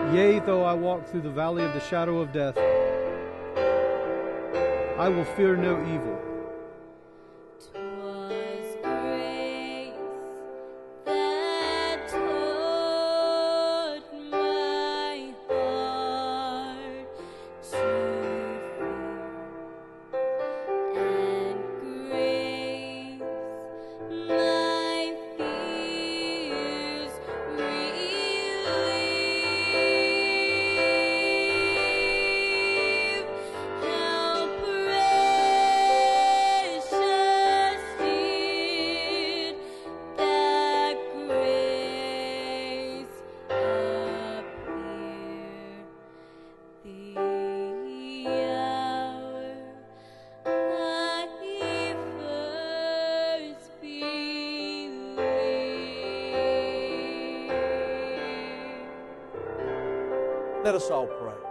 Yea, though I walk through the valley of the shadow of death, I will fear no evil. 'Twas grace that taught my heart to fear, and grace my fears relieve. How precious did that grace appear, the hour I first believed. Let us all pray.